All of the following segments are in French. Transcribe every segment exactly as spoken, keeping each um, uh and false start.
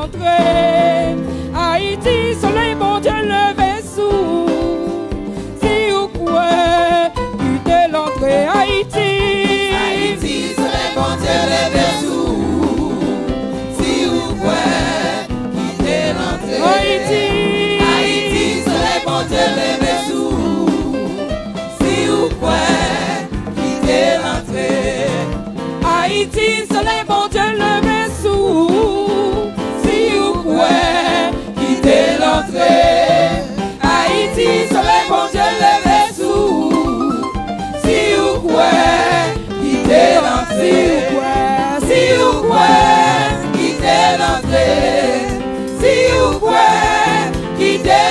l'entrée. Haïti, soleil, bon Dieu, levé sous. Si vous pouvez quitter l'entrée. Haïti, Haïti, soleil, bon Dieu, levé sous. Si vous pouvez quitter l'entrée. Haïti, Haïti, soleil, bon Dieu, levé sous. Si vous pouvez quitter l'entrée. Haïti, soleil, bon Dieu, levé sous. Si vous pouvez quitter l'entrée. Haïti, soleil, bon Dieu, levé sous. Si vous pouvez quitter l'entrée. Si vous pouvez quitter l'entrée. Si vous pouvez quitter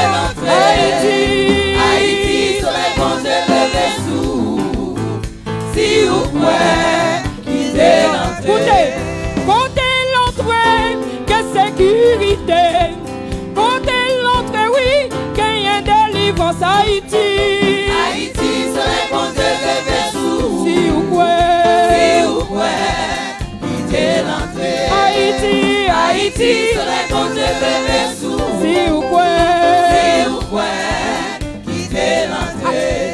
l'entrée. Haïti, soleil, bon Dieu, levé sous. Si vous pouvez quitter l'entrée. Comptez l'entrée, que sécurité. Comptez l'entrée, oui, qu'il y a délivrance. Haïti, Haïti, soleil, bon Dieu, levé sous. si vous pouvez. Si vous pouvez quitter l'entrée. Haïti, Haïti, soleil, bon Dieu, levé sous. si vous pouvez. Si vous pouvez quitter l'entrée.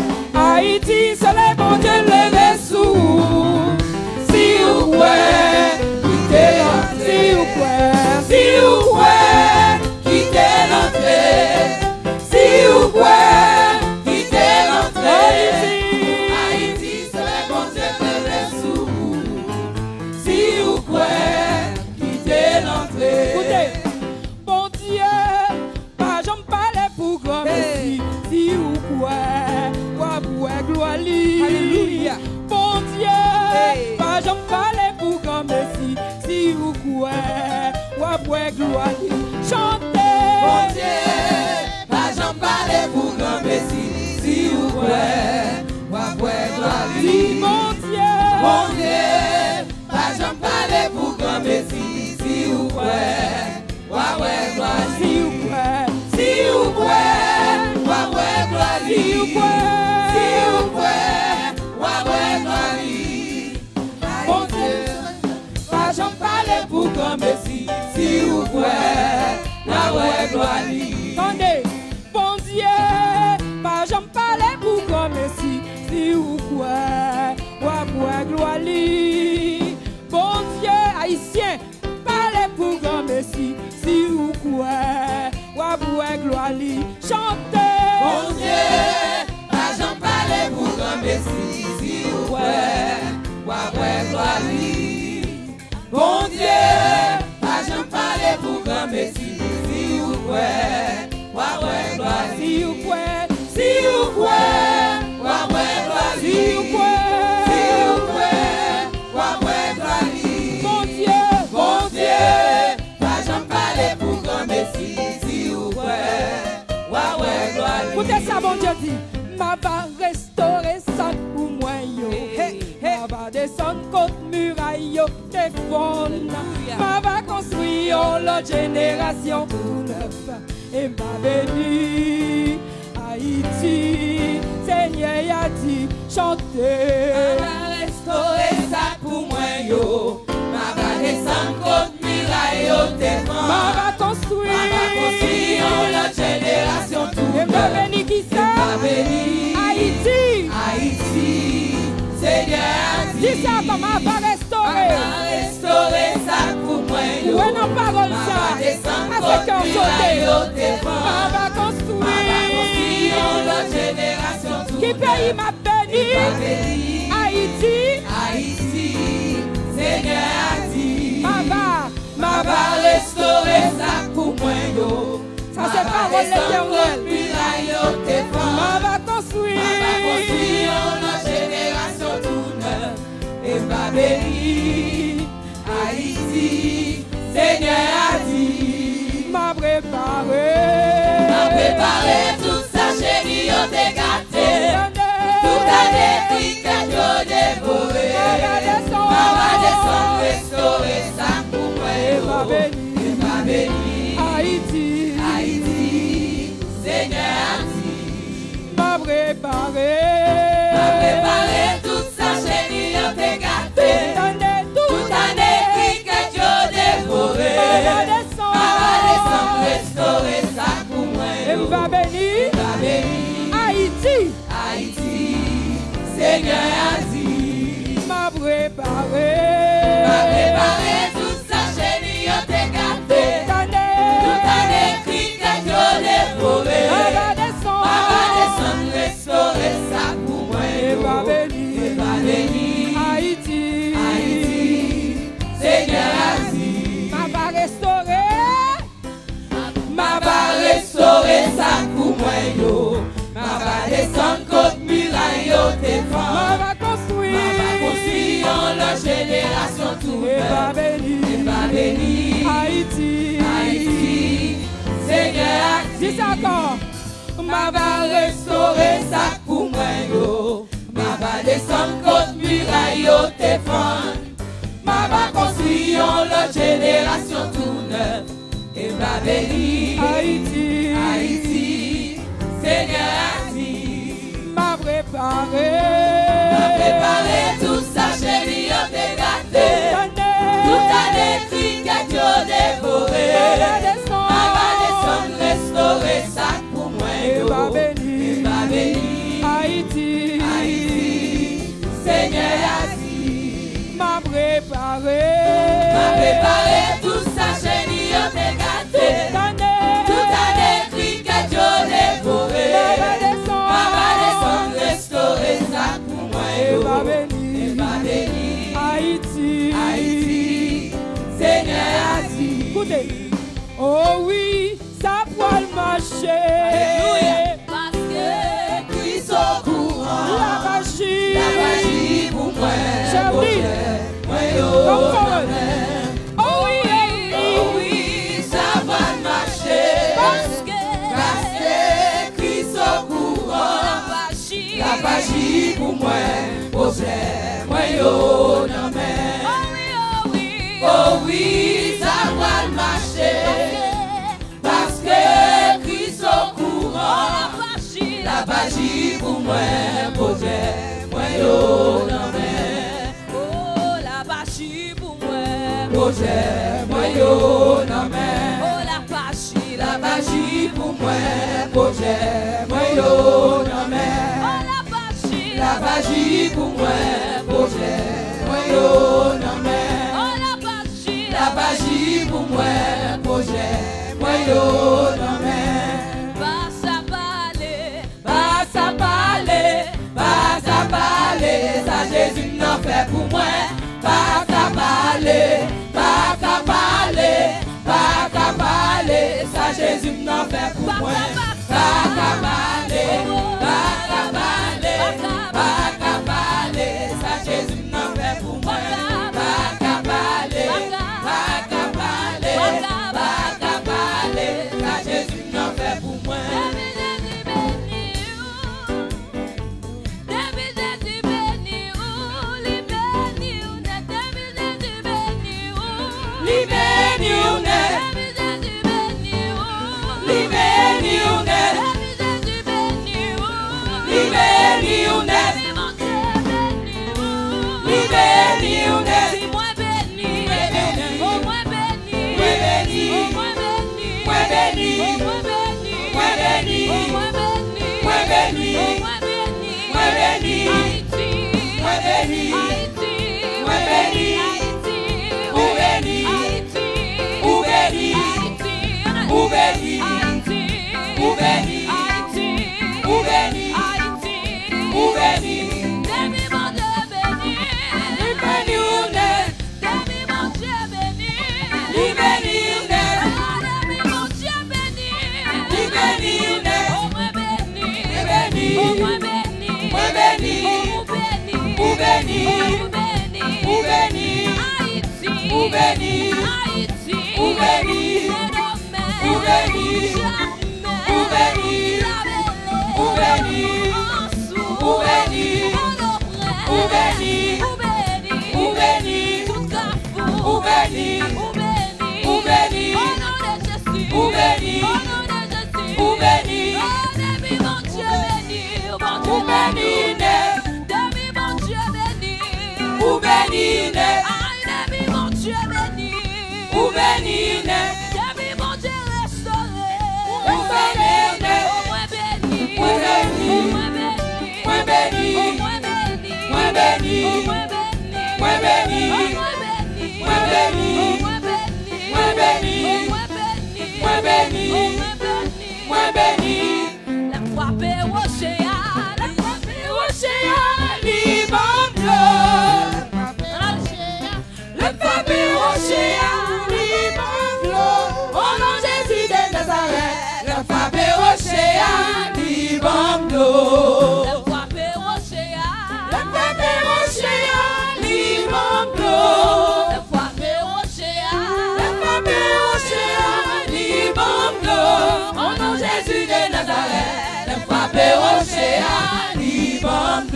Haïti, soleil, bon Dieu, levé sous. Si vous pouvez quitter l'entrée. Si vous pouvez. Si vous pouvez quitter l'entrée. Si vous pouvez quitter l'entrée. Haïti, soleil, bon Dieu, levé sous. Si vous pouvez quitter l'entrée. Écoutez, bon Dieu, pas j'en parle pour grand merci. Si vous pouvez, quoi pour gloire lui. Alléluia. Bon Dieu, Hey. pas j'en parle pour grand merci. Si vous pouvez, quoi pour gloire lui. Chantez. Bon Dieu, pas j'en parle pour grand merci. Si vous pouvez, moi pouvez gloire Si lui. bon Dieu, Bon Dieu, pas j'en parle pour grand merci. Si vous pouvez, moi pouvez gloire si lui. vous pouvez, Si vous pouvez, moi pouvez gloire lui. si vous pouvez. Si vous pouvez, moi pouvez gloire lui. Bon Dieu, pas j'en parle pour grand merci. Si vous pouvez, moi pouvez gloire lui. Attendez, bon Dieu, pas j'en parle pour grand merci. Si vous pouvez, ouais, pour gloire lui. Bon Dieu, haïtien, parlez pour grand merci. Si vous pouvez, ouais, pour gloire lui. Chantez. Bon Dieu, pas j'en parle pour grand merci. Si vous pouvez, moi pouvez gloire lui. Bon Dieu, pas j'en parle pour grand merci. Si vous pouvez, moi pouvez gloire Si lui. vous pouvez, Si vous pouvez, moi pouvez gloire lui. si vous pouvez. Si vous pouvez, moi pouvez gloire lui. Bon Dieu, Bon Dieu, pas j'en parle pour grand merci. Si vous pouvez, moi pouvez gloire lui. écoutez ça, bon Dieu dit. Ma va restaurer ça pour moi yo. Ma va descendre contre muraille yo. Te fond. Ma va construire l'autre génération tout neuf. Et ma béni Haïti. Seigneur a dit chanter. Ma restaurer ça pour moi yo. Ma va descendre contre muraille yo te Ma vend. va construire. Ma va construire la génération tout Et ma neuf. béni qui Ma ça? béni Haïti. Haïti. Seigneur a dit. Dis ça comme ma va Ma restaurer. va restaurer ça pour moi yo. Ouais, non, parole Ma ça. va descendre Avec un contre muraille yo sauté. te Ma vend. va Ma va construire construire. la génération tout Qui pays neuf. m'a Ma béni? béni Haïti. Haïti. Seigneur a dit. Ma va. Ma va restaurer ça pour moi yo. Ça c'est parole l'éternel. Ma Ma va construire. construire la génération tout neuf. Et ma béni Haïti. Seigneur a dit. M'a préparé. M'a préparé tout ça chérie yo te gâté. Tout a détruit que yo dévoré. Ma va descendre restaurer ça pour moi Et ma yo. béni. Et ma béni Haïti. Haïti. Seigneur a dit. M'a préparé. M'a préparé tout ça chérie yo te gâté. Tout année, Tout a détruit que yo dévoré. Ma va descendre. ma va restaurer ça pour moi yo. Ma va descendre contre muraille yo te fond. Ma va construire l'autre génération tout neuf. Et ma béni Haïti, Haïti, Seigneur Haïti. m'a préparé, M'a préparé tout ça chérie yo te gâté. Tout année cricket yo dévoré. Ma va descendre restaurer ça pour moi yo. ma béni, Ma béni Haïti, Haïti, Seigneur Haïti. m'a préparé, M'a préparé tout ça chérie yo te gâté. Tout année cricket yo dévoré. Ma va descendre restaurer ça pour moi yo. ma béni, Ma béni Haïti, Haïti, Seigneur Haïti. Écoutez, oh oui, ça pourra marcher. Alléluia. Parce que Christ au courant. La magie, La magie pour moi. Chérie. Moi yo. Comme ça. non, Oh oui, Oh oui, ça va marcher. Parce Parce que Christ au courant. La magie pour moi. Projet. Moi yo. non, mais. Oh oui, ça va marcher. Parce que Christ au courant. La magie pour moi. Projet. Moi yo. non, mais. Projet. Moi yo. non, mais. La magie pour moi. Projet. Moi yo. non, mais. La magie pour moi. Projet. Moi yo. non, mais. La magie pour moi. Projet. Moi yo. non, mais. Pas à parler, pas à parler, ça Jésus n'en fait pour moi. Pas à parler, pas à parler, pas à parler, ça Jésus n'en fait pour moi. Pas à parler, pas à parler, pas à parler, ça Jésus n'en fait pour moi. Pas à parler, pas à parler, pas à parler, ça Jésus n'en fait pour moi. Libeni ou net, libeni ou net, libeni ou net, libeni ou net, moi béni, moi béni, moi béni, moi béni, moi béni, moi béni, moi béni, moi béni, moi béni. Ou béni, ou béni, ou béni, ou béni, ou béni, ou béni. Libeni ou net, libeni ou net, libeni ou net, libeni, moi béni, ou béni, ou béni. Ou béni, ou béni, ou béni, ou béni, ou béni, ou béni, ou béni, ou béni, ou béni, ou béni, ou béni, ou béni, ou béni, ou béni, ou béni, mon Dieu restauré. ou béni, ou béni, moi béni, moi béni, moi béni, moi béni, moi béni, moi béni, moi béni. La frappe rocher, la frappe rocher, Liban bleu, le papier rocher, Liban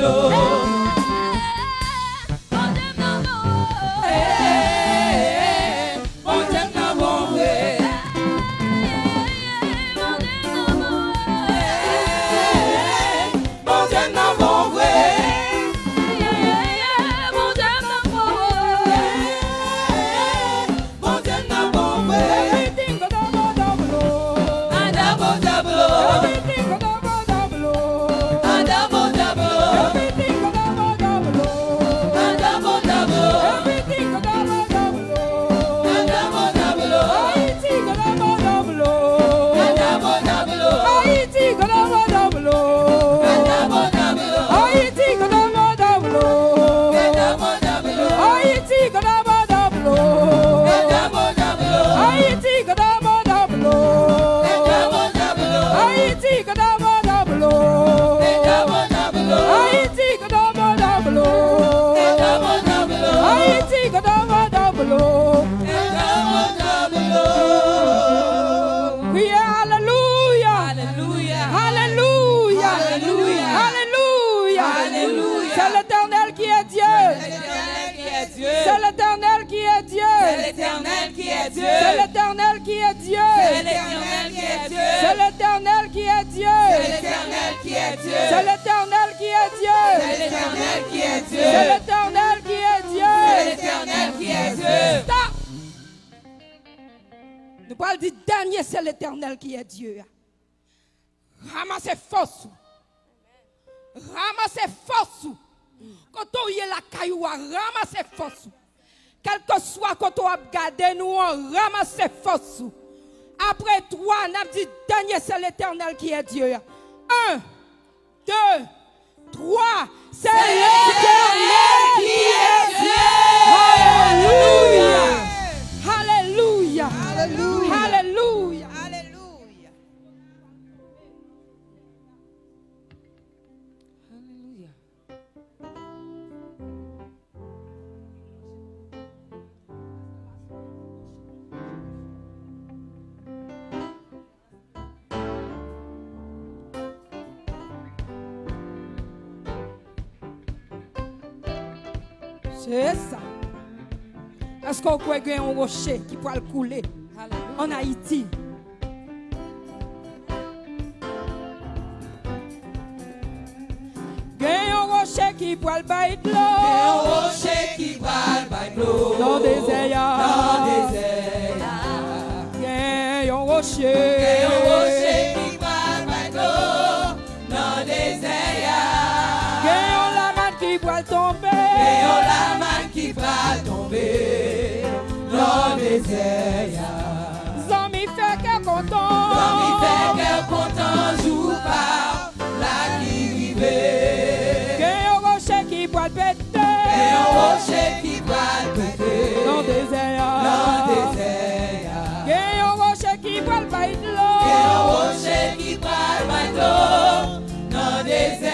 C'est l'Éternel qui est Dieu. C'est l'Éternel qui est Dieu. C'est l'Éternel qui est Dieu. C'est l'Éternel qui est Dieu. C'est l'Éternel qui est Dieu. C'est l'Éternel qui est Dieu. C'est l'Éternel qui est Dieu. C'est l'Éternel qui est Dieu. Stop. Nous parlons du dernier, c'est l'Éternel qui est Dieu. Ramassez force. Ramassez force. Quand on y est la caillou, ramassez force. Quel que soit quand on a gardé, nous on ramasse force. Après trois, on a dit dernier, c'est l'Éternel qui est Dieu. Un, deux, trois, c'est l'Éternel qui est Dieu. Alléluia. Alléluia. Alléluia. Alléluia. C'est ça. Est-ce qu'on peut gagner un rocher qui peut le couler en Haïti? Gagner un rocher qui peut le bailler de l'eau. Un rocher qui peut le bailler de l'eau. Dans le désert. Dans le désert. Gagner un rocher. Gagner un rocher qui peut le bailler de l'eau. Dans le désert. Gagner un laman qui peut tomber. Et on la main qui va tomber dans le désert. Zami fait qu'elle content. Zami fait qu'elle content. Joue par la qui vive. Et un rocher qui va péter. Et un rocher qui va péter dans le désert. Dans le désert. Et un rocher qui va bailler de l'eau. Et un rocher qui va bailler de l'eau dans le désert.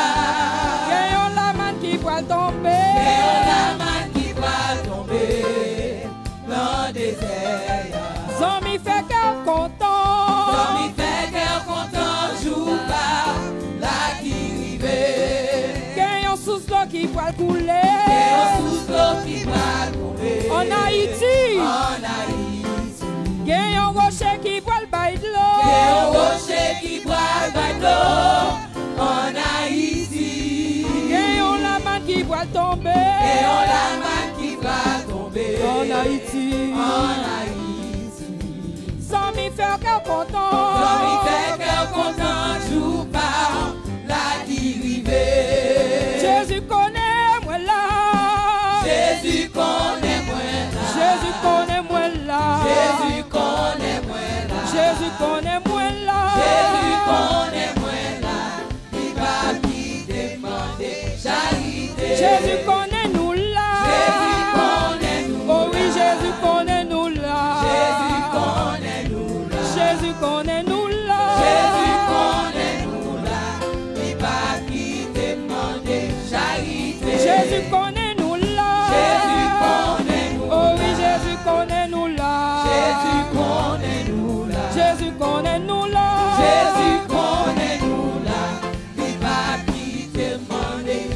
Tomber. Et on la main qui va tomber dans le désert. Zami fait qu'elle content. Zami fait qu'elle content. Joue par la qui rive. Qu'est un sous l'eau qui va couler. Et un sous l'eau qui va couler. En Haïti. En Haïti. Qu'est un rocher qui va le bailler de l'eau. Qu'est un rocher qui va le bailler de l'eau. En Haïti. Qui va tomber. Et on la main qui va tomber en Haïti. En Haïti. Sans m'y faire qu'elle content. Sans m'y faire qu'elle content. Joue par la dérivée. Jésus connaît moi là. Jésus connaît moi là. Jésus connaît moi là. Jésus connaît moi là. Jésus connaît moi là. Jésus connaît moi là. Il va qui demander charité. Jésus connaît nous là. Jésus connaît nous. Oh oui, Jésus connaît nous là. Jésus connaît nous là. Jésus connaît nous là. Jésus connaît nous là. Il va qui demander charité. Jésus connaît nous là. Jésus connaît nous. Oh oui, Jésus connaît nous là. Jésus connaît nous là. Jésus connaît nous là. Jésus connaît nous là. Il va qui demander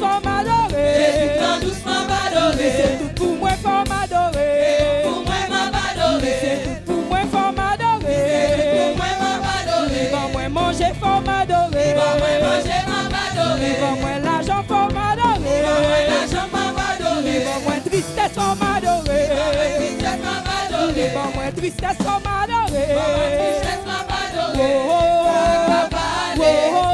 doucement m'adorer. Jésus prend doucement m'adorer. C'est tout pour moi faut m'adorer. Pour moi m'a m'adorer. C'est tout pour moi faut m'adorer. Pour moi m'a m'adorer. Pour moi manger faut m'adorer. Pour moi manger m'a m'adorer. Pour moi l'argent faut m'adorer. Pour moi l'argent m'a m'adorer. Pour moi tristesse faut m'adorer. Tristesse m'a m'adorer. Pour moi tristesse faut m'adorer. Pour moi tristesse m'a m'adorer. Oh, oh, oh,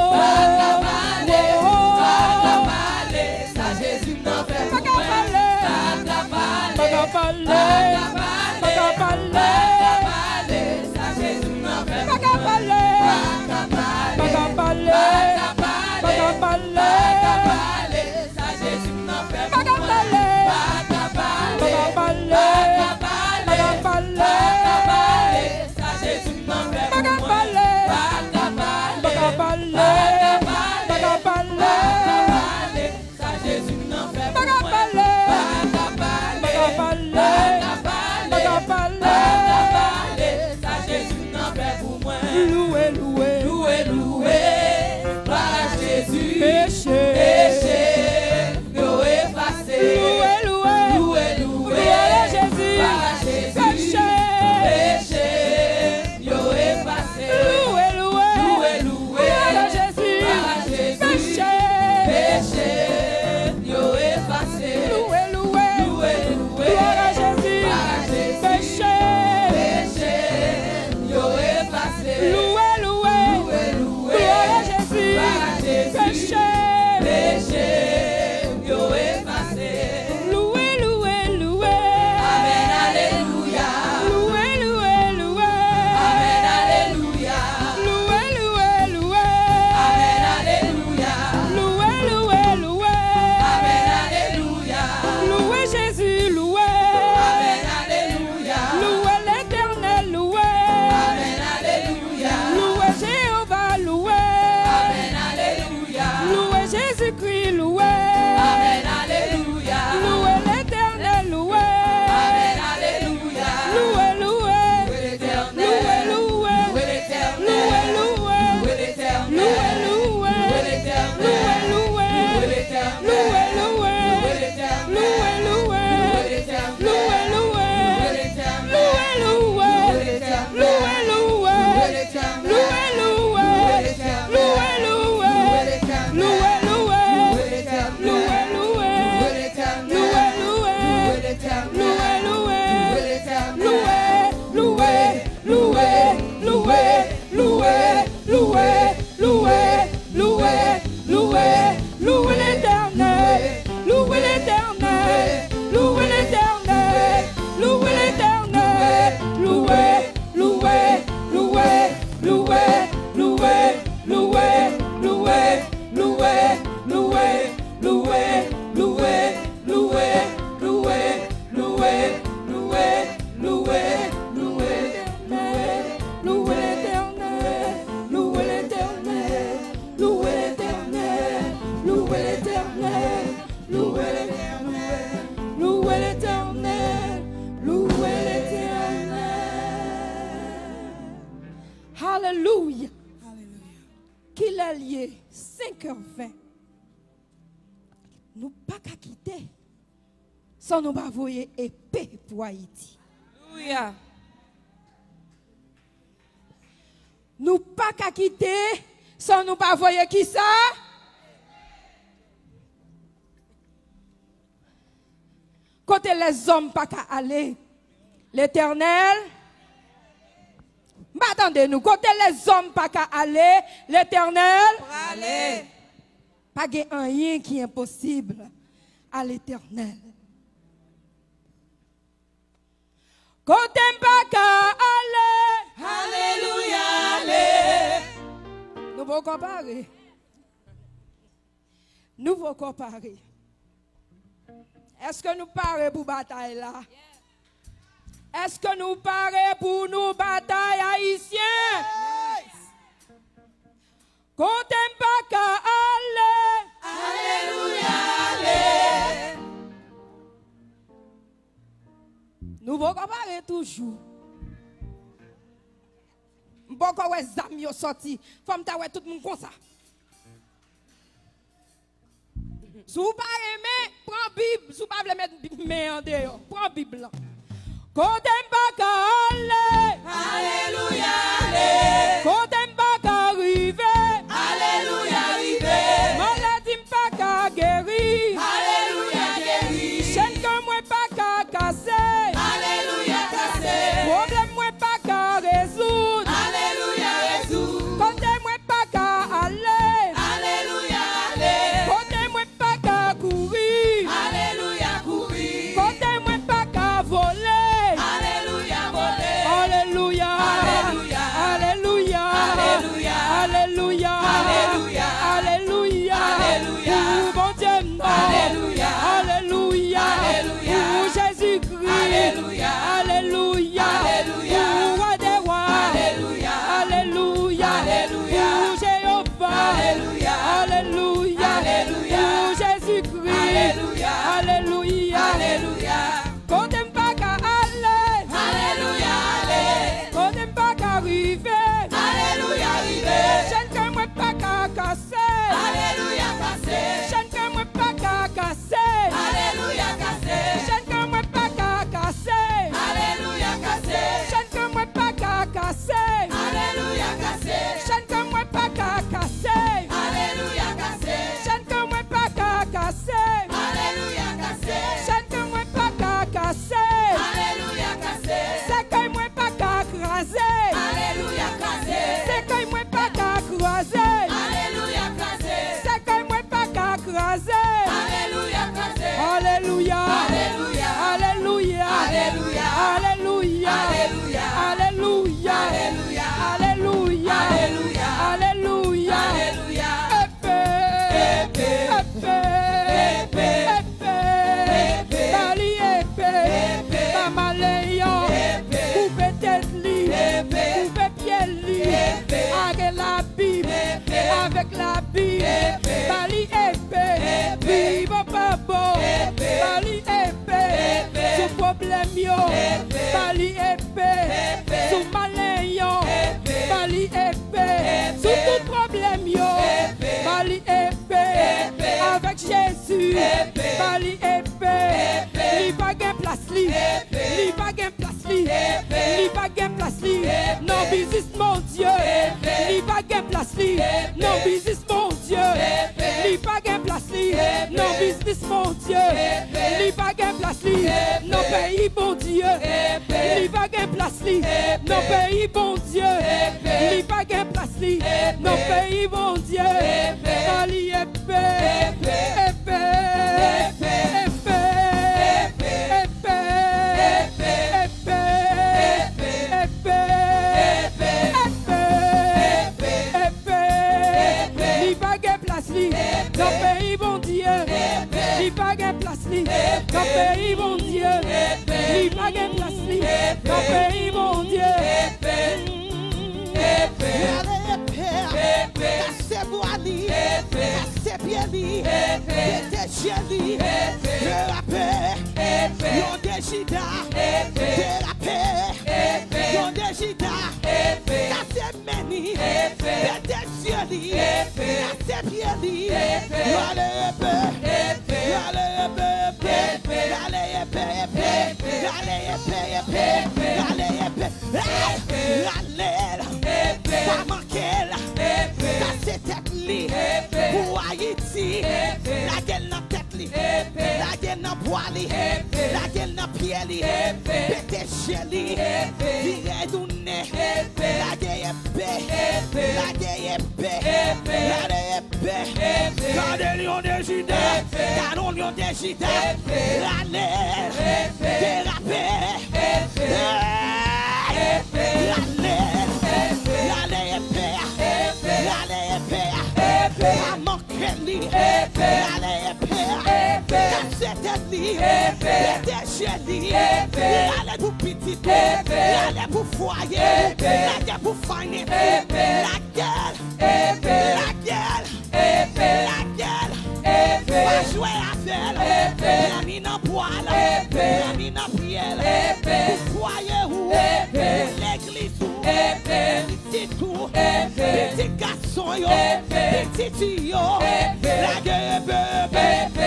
ça Jésus n'en fait pas qu'à parler, pas qu'à parler, pas qu'à parler, ça Jésus n'en fait pas qu'à parler, pas qu'à parler, pas qu'à parler, ça Jésus n'en fait pas qu'à parler, pas qu'à parler, pas qu'à parler, ça Jésus n'en fait pas qu'à parler, pas qu'à parler, pas qu'à parler. ça Jésus n'en fait Pas qu'à parler, pas qu'à parler, pas qu'à parler. ça Jésus n'en fait pour moi. Loué, loué, Loué, loué, par Jésus, péché, péché, yo effacé. loué, loué, Loué, loué, par Jésus, par Jésus, péché, péché, yo effacé. loué, loué, Loué, loué, par Jésus, par Jésus, péché, péché, yo effacé. loué, loué, Loué, loué, par Jésus, par Jésus, péché, péché, yo effacé. loué, loué, Loué, loué, par Jésus, par Jésus, péché. péché, yo effacé. Loué, loué, loué. Amen, alléluia. Loué, loué, loué. Amen, alléluia. Loué, loué, loué. Amen, alléluia. Loué, loué, loué. Amen, alléluia. Loué Jésus, loué. Amen, alléluia. Loué l'Éternel, loué. Amen, alléluia. Loué Jéhovah, loué. Amen, alléluia. Loué Jésus-Christ, loué. Amen, alléluia. Loué l'Éternel, loué. Amen, alléluia. Loué, loué. Loué l'Éternel. Loué, loué. Loué l'Éternel. Loué, loué. Loué l'Éternel. Loué, loué. Loué l'Éternel. Loué, loué. Loué l'Éternel. Loué, loué. Loué l'Éternel. Loué, loué. Loué l'Éternel. Loué, loué. Loué l'Éternel. Loué, loué. Loué l'Éternel. Loué, loué. Loué l'Éternel. Loué, loué. Loué l'Éternel. Loué, loué. Loué l'Éternel. Loué, loué. Loué l'Éternel. Loué, loué. Loué l'Éternel. Loué, loué. Loué l'Éternel. Loué, loué. Loué l'Éternel. Loué, loué, loué, loué, loué, loué, loué, loué, loué, loué l'Éternel, loué l'Éternel, loué l'Éternel, loué l'Éternel, loué, loué, loué, loué, loué, loué, loué, loué, loué, loué, loué, loué, loué, loué, loué, loué, loué, loué l'Éternel, loué l'Éternel, loué l'Éternel, loué l'Éternel, loué l'Éternel, loué l'Éternel, loué l'Éternel. Alléluia. Qu'il est lié, cinq heures vingt. Nous pas qu'à quitter sans nous pas voyer épée pour Haïti. Alléluia. Nous pas qu'à quitter sans nous pas voyer qui ça? Côté les hommes pas qu'à aller. L'Éternel. Mais attendez-nous, côté les hommes pas qu'à aller, l'Éternel. Allez. Pas de rien qui est impossible à l'Éternel. Côté pas qu'à aller. Alléluia. Allez. Nous allons comparer. Nous allons comparer. Est-ce que nous parlons pour bataille là? Est-ce que nous parlons pour nous bataille haïtienne? Côté pas qu'à aller. Alléluia. Allez. Nous allons comparer toujours. Bon, quand les amis sont sortis, femme ta ouais tout le monde comme ça. Si vous pas aimé, prends Bible. Si vous pas mettre main en dehors, prends Bible. Quand t'aimes pas qu'à aller, Alléluia, allez. quand t'aimes pas qu'à arriver, Alléluia, arrivé. maladie pas qu'à guérir, Alléluia, guéri. chaîne que moi pas qu'à casser, Alléluia, cassé. problème moi pas qu'à résoudre, Alléluia, résout. côté moi pas qu'à aller, Alléluia, allez. côté moi pas qu'à courir, Alléluia, courir. côté moi pas qu'à voler. Alléluia, voler. Alléluia, Alléluia. Alléluia, Alléluia. Alléluia, Alléluia. Alléluia, Alléluia. Pour mon Dieu, non. Alléluia. Alléluia, Alléluia. Pour Jésus-Christ, Alléluia. Alléluia, Alléluia. Pour roi des rois, Alléluia. Alléluia, Alléluia. Pour Jéhovah, Alléluia. Alléluia, Alléluia. Pour Jésus-Christ, Alléluia. Alléluia, Alléluia. Quand t'aimes pas qu'à aller, Alléluia, allez. quand t'aimes pas qu'à arriver, Alléluia, arrivé. chaîne que moi pas qu'à casser, Alléluia, cassé. chaîne que moi pas qu'à casser, Alléluia, cassé. chaîne que moi pas qu'à casser, Alléluia, cassé. chaîne que moi pas qu'à casser, Alléluia, cassé. chaîne que moi pas qu'à casser, Alléluia, cassé. chaîne que moi pas qu'à casser, Alléluia, cassé. chaîne que moi pas qu'à casser, Alléluia, cassé. c'est que moi pas qu'à craser, Alléluia, cassé. c'est que moi pas qu'à craser, Alléluia, cassé. c'est que moi pas qu'à craser. Alléluia, cassé. Alléluia. Alléluia. Alléluia. Alléluia. Alléluia. Alléluia. Alléluia. Alléluia. Alléluia. Alléluia. Alléluia. Alléluia. Épée. Épée. Épée. Épée. Épée. Épée. Bali épée. Épée. Bamaléon. Épée. Coupe tête li. Épée. Coupe pied li. Épée. Avec la Bible. Épée. Avec la Bible. Épée. Bali épée. Épée. Vive pas beau. Épée. Bali épée. Épée. Sous problème yo. Épée. Bali épée. Épée. Sous malin yo. Épée. Bali épée. Épée. Sous tout problème yo. Épée. Bali épée. Épée. Avec Jésus. Épée. Bali épée. Épée. Li pa gen place li. Épée. Li pa gen place li. Épée. Li pa gen place li. Épée. Non business mon Dieu. Épée. Li pa gen place li. Épée. Non business mon Dieu. Épée. Li pa gen place li. Épée. Non business mon Dieu. Épée. Li pa gen place li. Épée. Non pays bon Dieu. Épée. Li pa gen place li. Épée. Non pays bon Dieu. Épée. Li pa gen place li. Épée. Non pays bon Dieu. Épée. Bali épée. Épée. Épée. Épée. Épée. Épée. Épée. Épée. Épée. Épée. Épée. Li pa gen place li. Non pays bon Dieu. Li pa gen place li. Non pays bon Dieu. Li pa gen place li. Non pays bon Dieu. Cassez voili, cassez piedi, décheli, de la paix, yon déchida, de la paix, yon déchida, cassez meni, décheli, cassez piedi, allez épée, allez épée, allez épée, allez épée, allez épée, allez, pas manquer là. Cassez tête li, pour Haïti, la gueule dans tête li, la gueule dans poil li, la gueule dans pied li, pété chez li, viré du nez, la gueule épée, la gueule épée, la gueule épée, gardez lion de Juda, gardons lion de Juda, la l'air, dérapé, la l'air, la l'air épée, la épée, a manqué li, la épée, cassez tête li, pété chez li, la pour petit, la pour foyer, la gueule pour finir, la gueule, la gueule, la gueule, pas jouer à faire, la mine en poil, la mine en prière, pour foyer ou l'église ou petit tout, petit garçon yo, petit yo, la gueule bébé,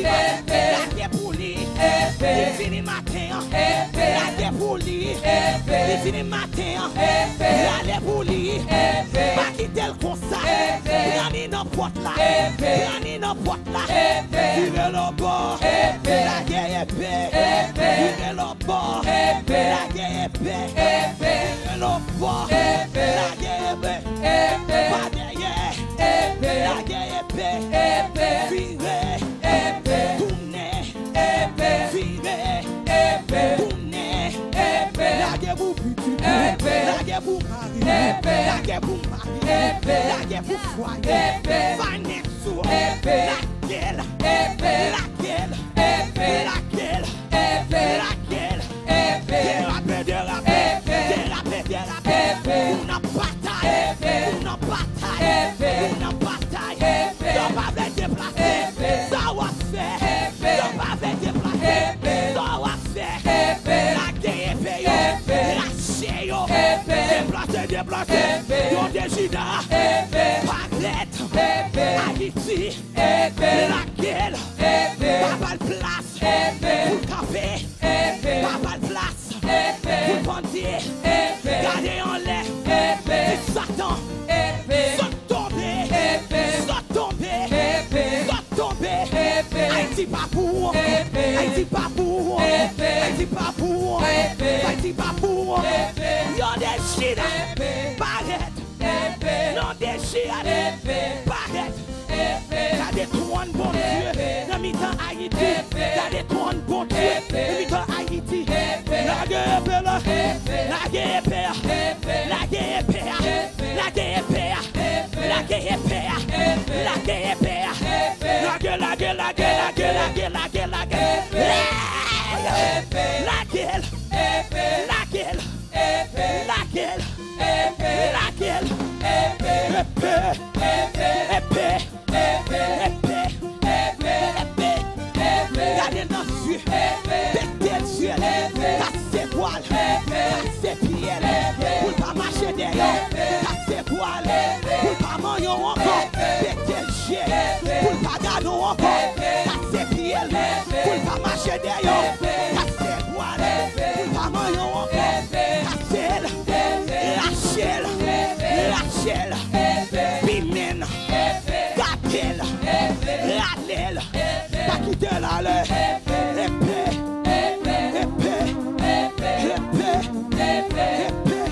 la débouli, il finit matin, la débouli, il finit matin, la débouli, pas quitter le constat, rien n'importe là, rien n'importe là, vivez le bord, la guerre est paix, vivez le bord, la guerre est paix, vivez le bord, la guerre est paix, pas derrière, la guerre est paix, vivez, tournez, vivez, tournez, la guerre pour petit, la guerre pour mari, la guerre pour mari, la guerre pour foyer, Vanessa, laquelle, laquelle, laquelle, laquelle, dérapé, dérapé, dérapé, dérapé, on a bataille, on a bataille, on a bataille, on va faire déplacer, ça va faire, on va faire déplacer, ça va faire, la guerre est payée, lâchez yo, déplacer, déplacer, on décide, Paglette, Haïti, laquelle, pas mal place, pour le café, pas mal place, pour le bandier, gardez en l'air, c'est Satan, saute tomber, saute tomber, saute tomber, Haïti pas pour, Haïti pas pour, Haïti pas pour, Haïti pas pour, y'en déchire, paraît, non déchire, paraît, t'as des trônes bon Dieu, dans mi-temps Haïti, t'as des trônes bon Dieu, dans mi-temps Haïti, la guerre est père, la guerre est père, la guerre est père, la guerre est père, la guerre est père, la guerre est père, la guerre, la guerre, la guerre, la guerre, la guerre, la guerre, la guerre, la guerre, la guerre, la guerre, la guerre, épée, épée, épée, épée, regardez dans les yeux, pétez les yeux, cassez poil, cassez pied, pour pas marcher derrière, cassez poil, pour pas manger encore, pétez les yeux, pour pas garder encore, cassez pied, pour pas marcher derrière, cassez poil, pour pas manger encore, cassez, lâchez, lâchez, bimène, gâtez, radez, pas quitter l'aller, épée, épée, épée, épée,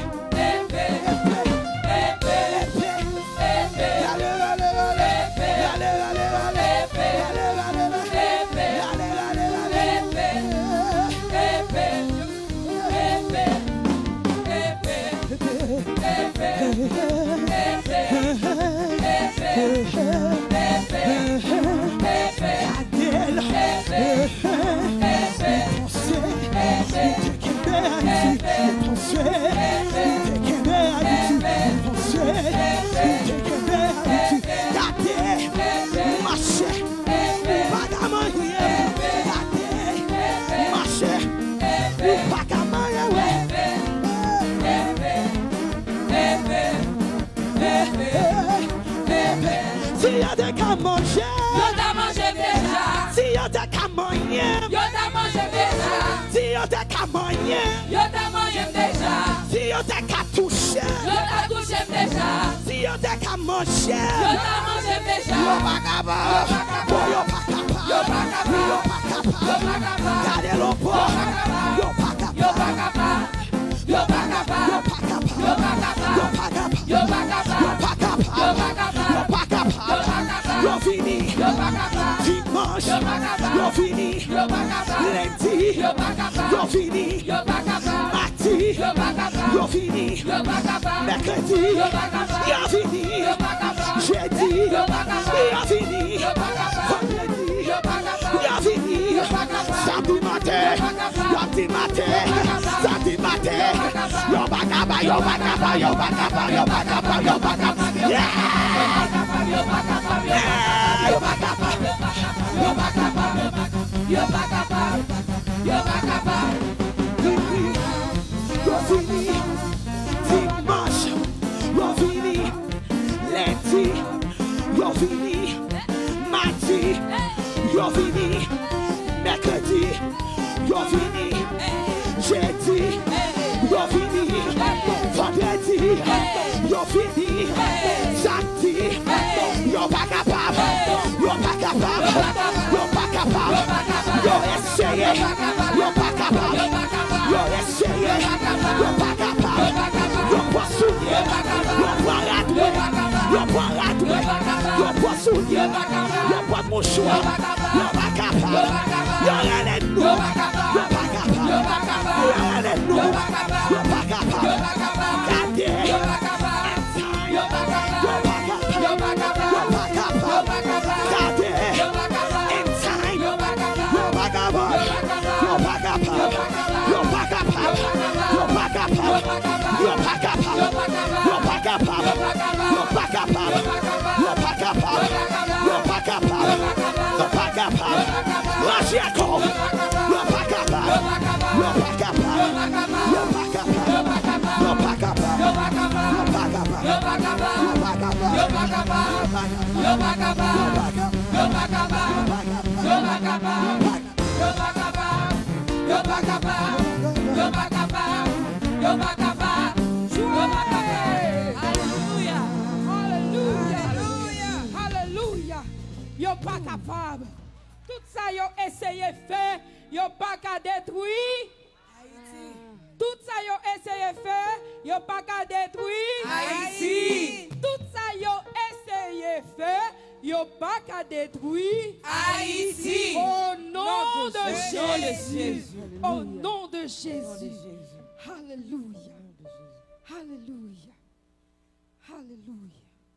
Si y'a des qu'à manger, Yo t'a mangé déjà. si y'a des qu'à manger, Yo t'a mangé déjà. si y'a des qu'à manger, Yo t'a mangé déjà. si y'a des qu'à toucher, Yo t'a touché déjà. si y'a des qu'à manger, Yo t'a mangé déjà. yo pas capable, yo pas capable, Yo pas capable. yo pas capable, Yo pas capable. gardez le poids, yo pas capable, Yo pas capable. Yo pas capable. yo pas capable, Yo pas capable. yo pas capable, Yo pas capable. yo pas capable, Yo pas capable. yo pas capable, Yo pas capable. yo fini, Yo pas capable. dimanche, Yo pas capable. yo fini, Yo pas capable. lundi, Yo pas capable. yo fini, Yo pas capable. mardi, Yo pas capable. yo fini, Yo pas capable. mercredi, Yo pas capable. yo fini, Yo pas capable. jeudi, Yo pas capable. yo fini, Yo pas capable. vendredi, Yo pas capable. yo fini, Yo pas capable. samedi matin, Yo pas capable. lundi matin, Yo pas capable. samedi matin, Yo pas capable. yo pas capable, yo pas capable, yo pas capable, yo pas capable, yo pas capable, yeah! Yo pas capable. Yeah, yo pas capable. Yo pas capable. Yo pas capable. Yo pas capable. Yo fini, dimanche, yo fini, lundi, yo fini, mardi, yo fini. Mercredi, yo fini. Jeudi, yo fini. Vendredi, yo fini. Samedi, yo pas capable. Yo pas capable. Yo pas capable. Yo essayé. Yo pas capable. Yo essayé. Yo pas capable. Yo pas souillé. Yo pas raté. Yo pas raté. Yo pas souillé. Yo pas mon choix. Yo pas capable. Yo rien de nous. Yo pas capable. Yo rien de nous. Yo pas capable. Regardez. Yo pas capable. Yo pas capable. Yo pas capable. Yo pas capable. Regardez. Yo pas capable. Inside. Yo pas capable. Yo pas capable. Yo pas capable. Yo pas capable. Yo pas capable. Yo pas capable. Yo pas capable. Yo pas capable. Yo pas capable. Yo pas capable. Yo pas capable. Lâchez encore. Yo pas capable. Yo pas capable. Yo pas capable. Yo pas capable. Yo pas capable. Yo pas capable. Yo pas capable. Yo pas capable. Yo pas capable. Yo pas capable. Yo pas capable. Yo pas capable. Yo pas capable. Yo pas capable. Yo pas capable. Yo pas capable. Yo pas capable. Alléluia. Alléluia. Alléluia. Yo pas capable. Tout ça yo essayé faire, yo pas qu'à détruire. Haïti. Tout ça yo essayé faire, yo pas qu'à détruire. Haïti. Tout ça yo essayé faire, yo pas qu'à détruire. Haïti. Au nom de Jésus. Jésus. Au nom de Jésus. Alléluia. Alléluia. Alléluia.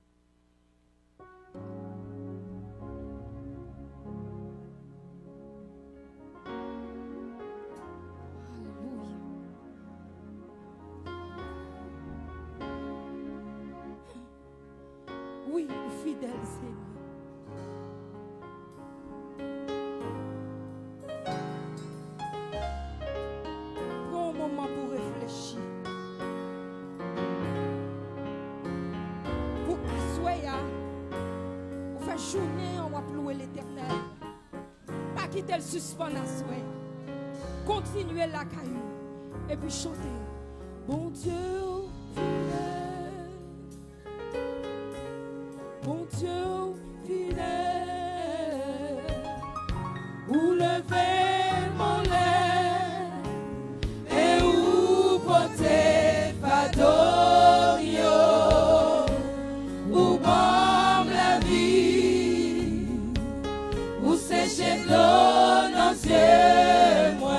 Alléluia. Oui, fidèle Seigneur. Prends un moment pour réfléchir. Pour asseoir, pour faire journée, on va louer l'Éternel. Pas quitter le suspens à souhait. Continuez la caillou et puis chanter. Bon Dieu fidèle, bon Dieu fidèle, où lever mon lait et où porter fadorio, où bombe la vie, où sécher l'eau dans les yeux, moi,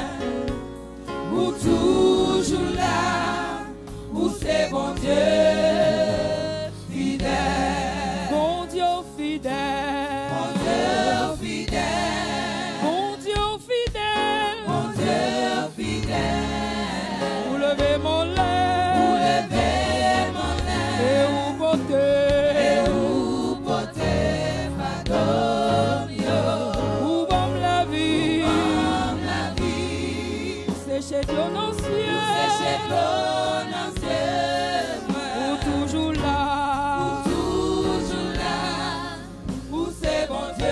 où toujours là, où c'est bon Dieu fidèle, bon Dieu fidèle, bon Dieu fidèle, bon Dieu fidèle, bon Dieu fidèle, où lever mon lait, où lever mon lait, et où porter, et où porter fadorio, où bombe la vie, bombe la vie, sécher de l'eau dans les cieux, sécher de l'eau dans les cieux, où toujours là, où toujours là, où c'est bon Dieu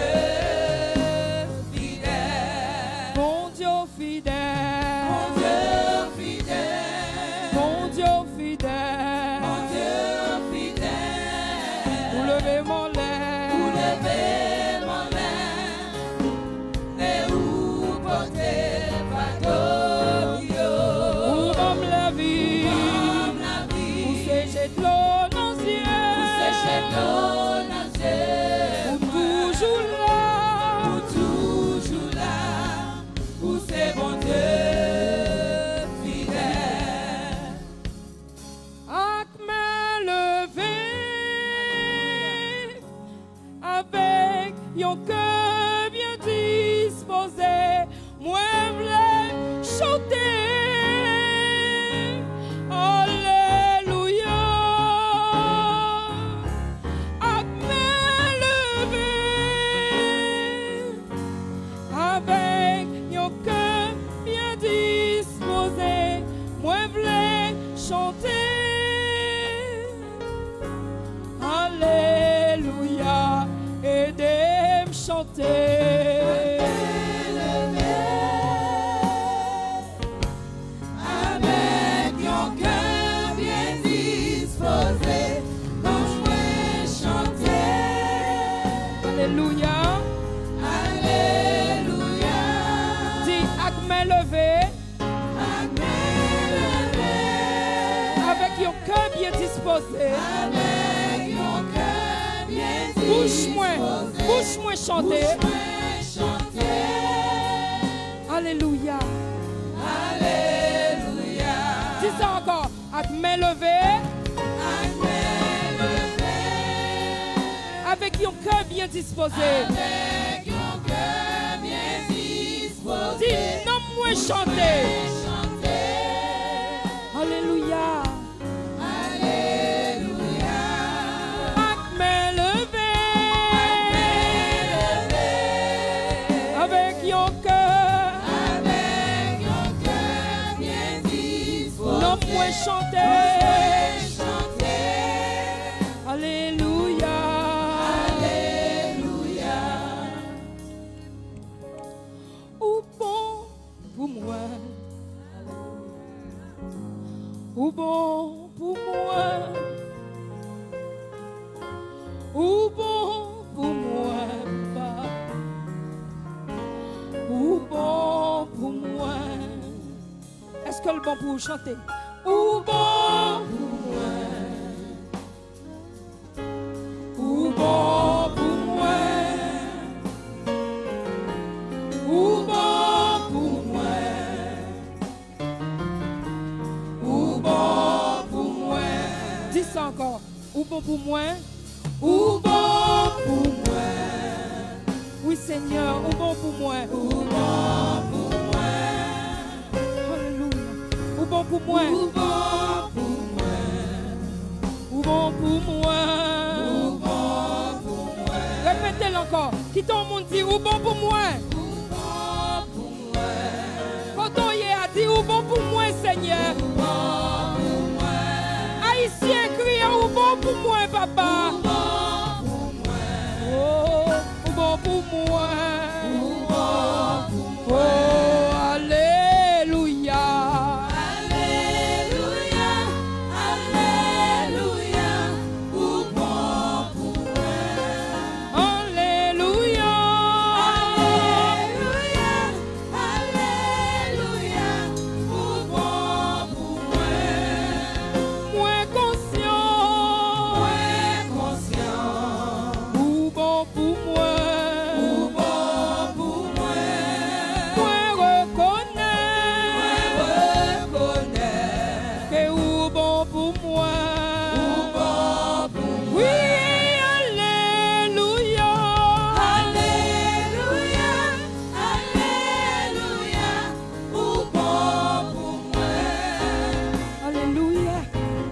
fidèle, bon Dieu fidèle, bon Dieu fidèle, bon Dieu fidèle, bon Dieu fidèle, où lever mon lait, où lever mon lait, et où porter fadorio, où bombe la vie, bombe la vie, où sécher de l'eau dans les yeux, où sécher de l'eau dans les yeux, où toujours là, où toujours là, où c'est bon Dieu fidèle. Avec main levée, avec un cœur bien disposé, moi v'lais chanter. Alléluia. Avec main levée, avec un cœur bien disposé, moi v'lais chanter. Alléluia. Aidez-moi chanter. Alléluia. Alléluia. Dis avec main levée. Avec un cœur bien disposé. Avec un cœur bien disposé. Bouche-moi, bouche-moi chanter. Alléluia. Alléluia. Dis ça encore. Avec main levée. Avec main levée. Avec un cœur bien disposé. Avec un cœur bien disposé. Dis non moi chanter. Alléluia. Alléluia. Avec main levée. Avec main levée. Avec un cœur. Avec un cœur bien disposé. Non moi chanter. Chanter. Alléluia. Alléluia. Ou bon pour moi. Ou bon pour moi. Ou bon pour moi. Papa. Ou bon pour moi. Est-ce que le bon pour vous chanter? Ou bon pour moi. Ou bon pour moi. Ou bon pour moi. Ou bon pour moi. Dis ça encore. Ou bon pour moi. Ou bon pour moi. Oui Seigneur, ou bon pour moi. Ou bon pour moi. Alléluia. Ou bon pour moi. Ou bon pour moi. Ou bon pour moi. Ou bon pour moi. Répétez-le encore. Qui tout le monde dit ou bon pour moi. Ou bon pour moi. Quand on y a dit ou bon pour moi Seigneur. Ou bon pour moi. Haïtien crie ou bon pour moi papa. Ou bon pour moi. Oh, ou bon pour moi. Ou bon pour Oh, moi. alléluia. Alléluia. Alléluia. Ou bon pour moi. Alléluia. Alléluia. Alléluia. Ou bon pour moi. Moi conscient. Moi conscient. Ou bon pour moi. Ou bon pour moi. Moi reconnais. Moi reconnais. Que ou bon pour moi. Ou bon pour moi. Oui, alléluia. Alléluia. Alléluia. Ou bon pour moi. Alléluia.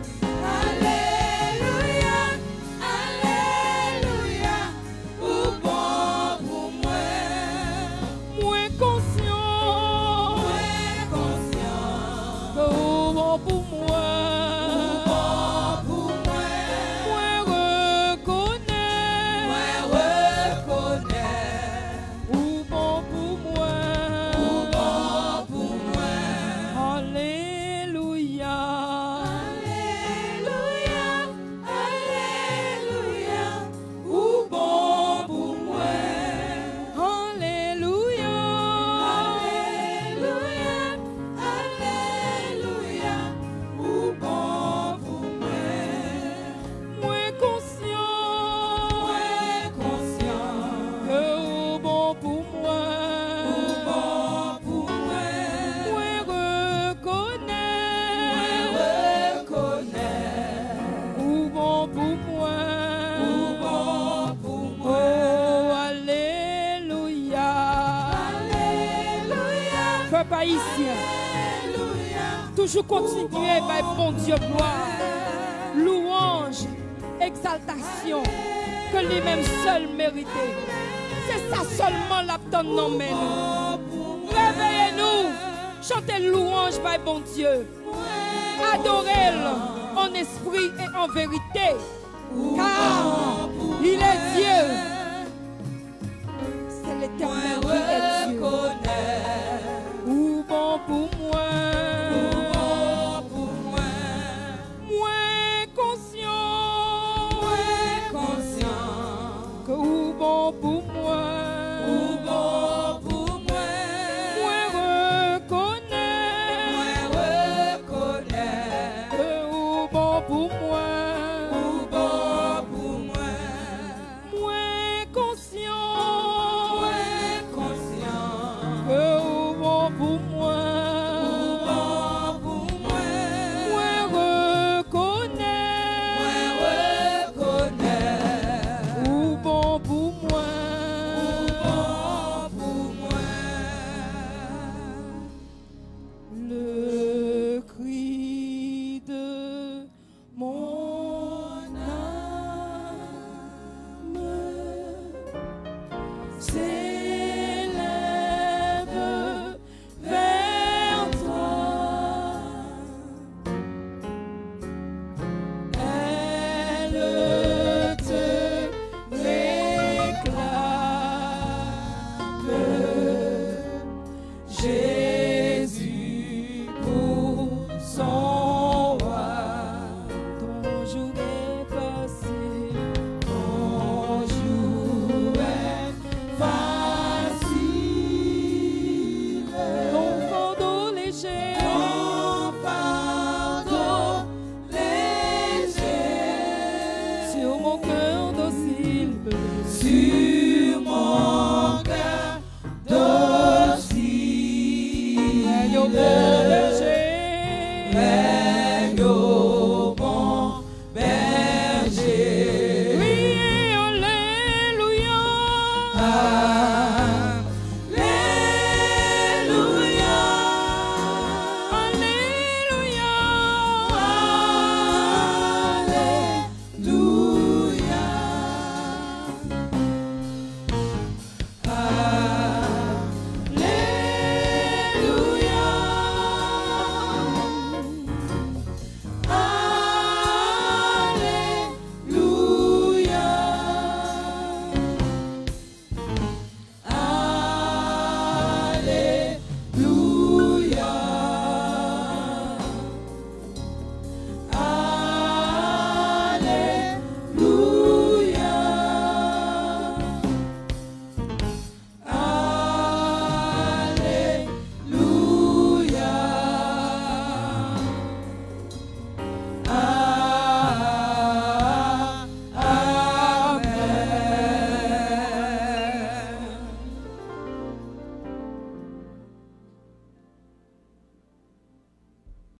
Alléluia. Alléluia. Ou bon pour moi. Moi conscient. Moi conscient. Que ou bon pour moi. Ou bon pour moi. Moi reconnais. Moi reconnais. Ou bon pour moi. Ou bon pour moi. Alléluia. Alléluia. Alléluia. Ou bon pour moi. Alléluia. Alléluia. Alléluia. Ou bon pour moi. Moi conscient. Moi conscient. Que ou bon pour moi. Ou bon pour moi. Moi reconnais. Moi reconnais. Ou bon pour moi. Ou bon pour moi. Oh, alléluia. Alléluia. Peuple haïtien, Alléluia. toujours continuer par bon Dieu gloire, louange, exaltation, que les mêmes seuls mérités. C'est ça seulement l'abdon non mais nous. Réveillez-nous, chantez louange par bon Dieu. Adorez-le en esprit et en vérité. Car